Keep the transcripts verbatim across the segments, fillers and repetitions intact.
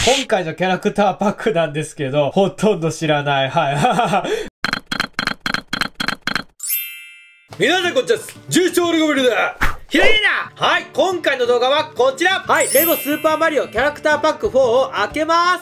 今回のキャラクターパックなんですけど、ほとんど知らない。はい。皆さんこんにちは。重症オルゴビルだ。ひらげな。はい、今回の動画はこちら。はい、レゴスーパーマリオキャラクターパックフォーを開けます。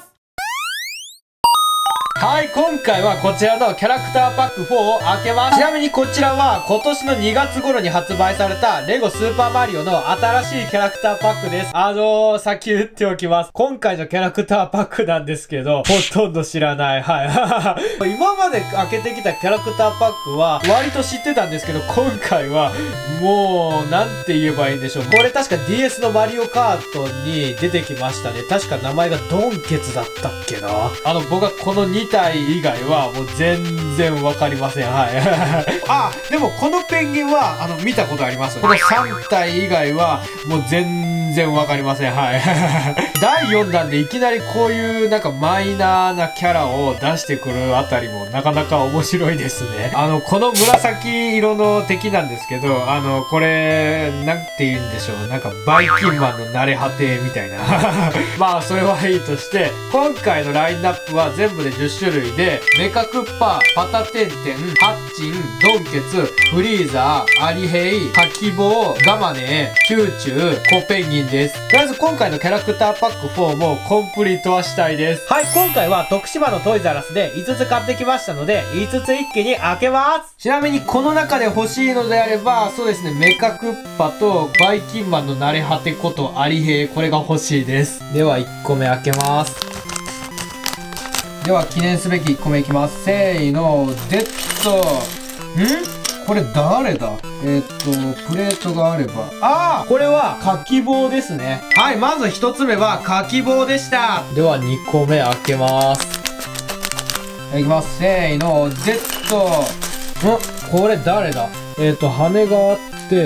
はい、今回はこちらのキャラクターパックフォーを開けます。ちなみにこちらは今年のにがつ頃に発売されたレゴスーパーマリオの新しいキャラクターパックです。あのー、先言っておきます。今回のキャラクターパックなんですけど、ほとんど知らない。はい。今まで開けてきたキャラクターパックは割と知ってたんですけど、今回はもう、なんて言えばいいんでしょう。これ確か ディーエス のマリオカートに出てきましたね。確か名前がドンケツだったっけな。あの、僕はこのにたい以外はもう全然わかりません。はい。あ、でもこのペンギンは、あの、見たことあります。このさんたい以外はもう全然わかりません。はい。だいよんだんでいきなりこういうなんかマイナーなキャラを出してくるあたりもなかなか面白いですね。あの、この紫色の敵なんですけど、あの、これ、なんて言うんでしょう。なんかバイキンマンの慣れ果てみたいな。まあ、それはいいとして、今回のラインナップは全部でじゅっしゅるいで、メカクッパ、パタテンテン、ハッチン、ドンケツ、フリーザー、アリヘイ、カキボウ、ガマネ、キューチュー、コペンギンです。とりあえず今回のキャラクターパックフォーもコンプリートはしたいです。はい、今回は徳島のトイザらスでいつつ買ってきましたので、いつつ一気に開けます。ちなみにこの中で欲しいのであれば、そうですね、メカクッパとバイキンマンの慣れ果てことアリヘイ、これが欲しいです。ではいっこめ開けます。では記念すべきいっこめいきます。せーの、デッド。ん？これ誰だ？えー、っと、プレートがあれば。ああ！これは、かき棒ですね。はい、まずひとつめは、かき棒でした。ではにこめ開けます。いきます。せーの、デッド。ん？これ誰だ？えー、っと、羽があって、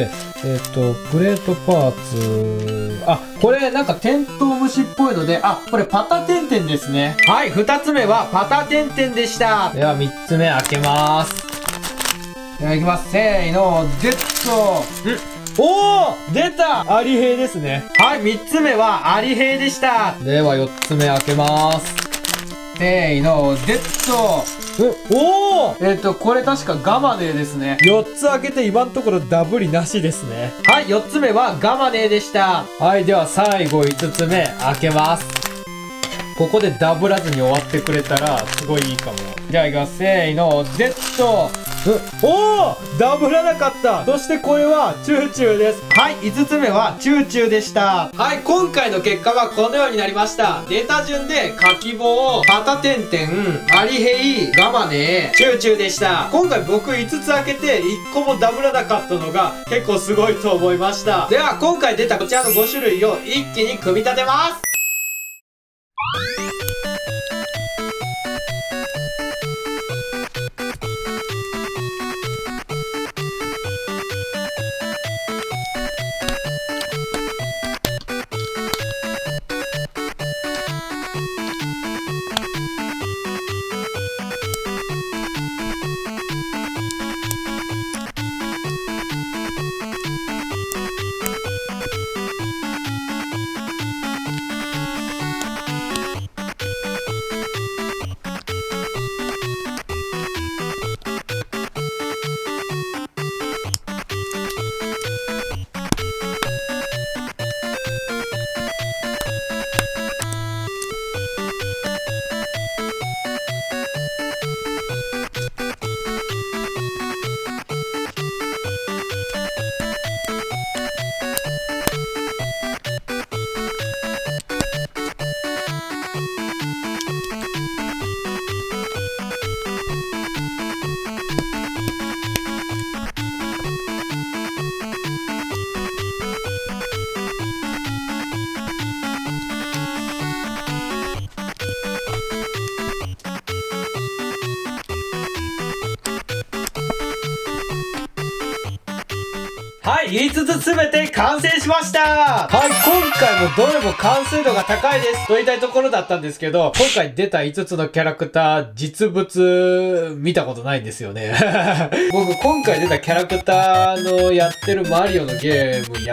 えっと、プレートパーツ。あ、これなんかテントウムシっぽいので、あ、これパタテンテンですね。はい、二つ目はパタテンテンでした。では三つ目開けます。ではいきます。せーの、デッド。んおー出たアリヘイですね。はい、三つ目はアリヘイでした。では四つ目開けます。せーの、デッド。おおえっと、これ確かガマネーですね。よっつ開けて今のところダブりなしですね。はい、よっつめはガマネーでした。はい、では最後いつつめ開けます。ここでダブらずに終わってくれたらすごいいいかも。じゃあいきます。せーの、デッド。おおダブらなかった。そしてこれはチューチューです。はい、いつつめはチューチューでした。はい、今回の結果はこのようになりました。出た順でかき棒、パタテンテン、アリヘイ、ガマネー、チューチューでした。今回僕いつつ開けていっこもダブらなかったのが結構すごいと思いました。では今回出たこちらのごしゅるいを一気に組み立てます。はい、いつつすべて完成しました。はい、今回もどれも完成度が高いですと言いたいところだったんですけど、今回出たいつつのキャラクター、実物見たことないんですよね。僕今回出たキャラクターのやってるマリオのゲームやっ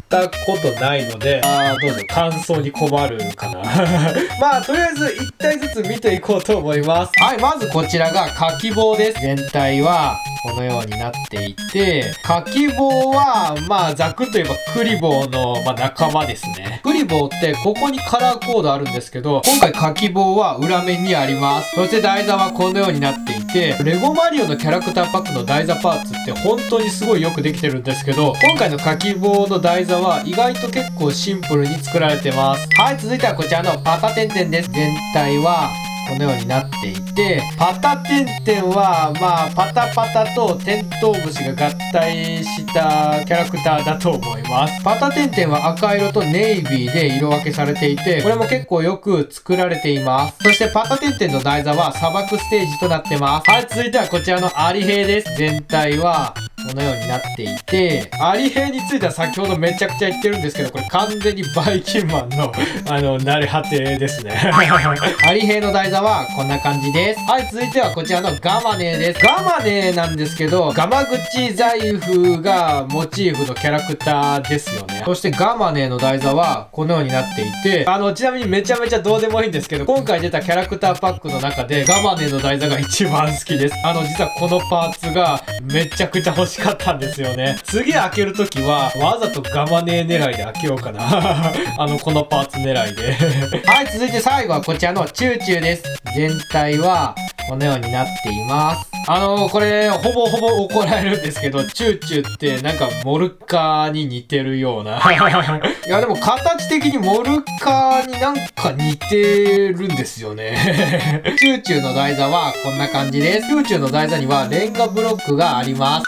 ったことないので、あーどうぞ感想に困るかな。まあとりあえずいったいずつ見ていこうと思います。はい、まずこちらがかき棒です。全体はこのようになっていて、かき棒はまあざくっと言えばクリボーの、まあ、仲間ですね。クリボーってここにカラーコードあるんですけど、今回かき棒は裏面にあります。そして台座はこのようになっていて、レゴマリオのキャラクターパックの台座パーツって本当にすごいよくできてるんですけど、今回のかき棒の台座は意外と結構シンプルに作られてます。はい、続いてはこちらのパタテンテンです。全体はこのようになっていて、パタテンテンはまあパタパタとテントウムシが合体したキャラクターだと思います。パタテンテンは赤色とネイビーで色分けされていて、これも結構よく作られています。そしてパタテンテンの台座は砂漠ステージとなってます。はい、続いてはこちらのアリ兵です。全体はこのようになっていて、アリ兵については先ほどめちゃくちゃ言ってるんですけど、これ完全にバイキンマンのあの慣れ果てですね。アリ兵の台座はこんな感じです。はい、続いてはこちらのガマネーです。ガマネーなんですけど、ガマ口財布がモチーフのキャラクターですよね。そしてガマネーの台座はこのようになっていて、あのちなみにめちゃめちゃどうでもいいんですけど、今回出たキャラクターパックの中でガマネーの台座が一番好きです。あの実はこのパーツがめちゃくちゃ欲しかったんですよね。次開けるときはわざとガマネー狙いで開けようかな。あのこのパーツ狙いで。はい、続いて最後はこちらのチューチューです。全体はこのようになっています。あのー、これ、ほぼほぼ怒られるんですけど、チューチューってなんかモルカーに似てるような。いやでも形的にモルカーになんか似てるんですよね。チューチューの台座はこんな感じです。チューチューの台座にはレンガブロックがあります。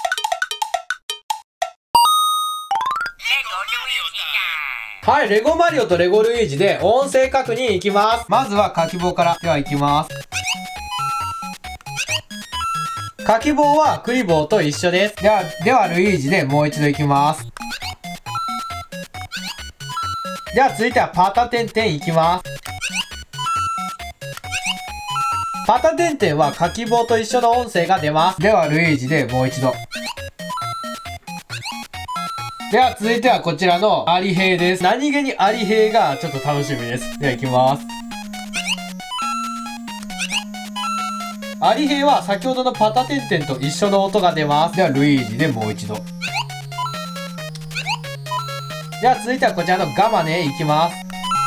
はい、レゴマリオとレゴルイージで音声確認いきます。まずはかき棒から。では行きます。かき棒はクリボーと一緒です。では、ではルイージでもう一度行きます。では続いてはパタテンテン行きます。パタテンテンはかき棒と一緒の音声が出ます。ではルイージでもう一度。では続いてはこちらのアリ兵です。何気にアリ兵がちょっと楽しみです。では行きます。アリ兵は先ほどのパタテンテンと一緒の音が出ます。ではルイージでもう一度。では続いてはこちらのガマネ行きます。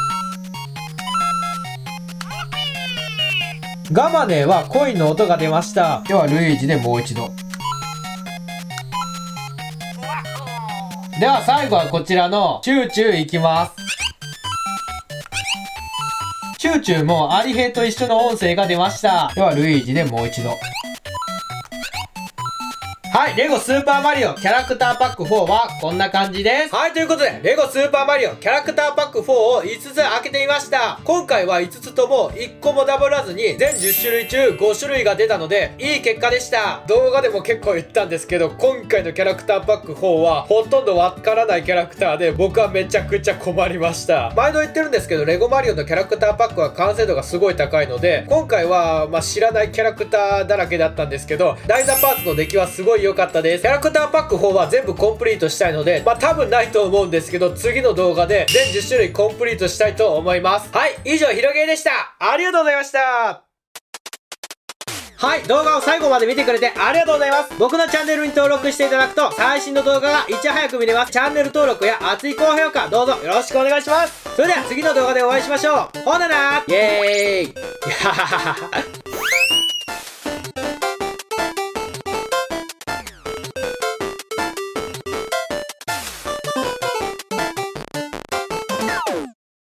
ガマネはコインの音が出ました。ではルイージでもう一度。では最後はこちらのチューチューいきます。チューチューもアリ兵と一緒の音声が出ました。ではルイージでもう一度。はい、レゴスーパーマリオキャラクターパックフォーはこんな感じです。はい、ということで、レゴスーパーマリオキャラクターパックフォーをいつつ開けてみました。今回はいつつともいっこもダブらずに全じゅっしゅるい中ごしゅるいが出たので、いい結果でした。動画でも結構言ったんですけど、今回のキャラクターパックフォーはほとんどわからないキャラクターで、僕はめちゃくちゃ困りました。毎度言ってるんですけど、レゴマリオのキャラクターパックは完成度がすごい高いので、今回はまあ知らないキャラクターだらけだったんですけど、台座パーツの出来はすごい良かったです。キャラクターパックフォーは全部コンプリートしたいので、まあ多分ないと思うんですけど、次の動画で全じゅっしゅるいコンプリートしたいと思います。はい、以上、ひろげーでした。ありがとうございました。はい、動画を最後まで見てくれてありがとうございます。僕のチャンネルに登録していただくと、最新の動画がいち早く見れます。チャンネル登録や熱い高評価、どうぞよろしくお願いします。それでは次の動画でお会いしましょう。ほななー、イエーイ。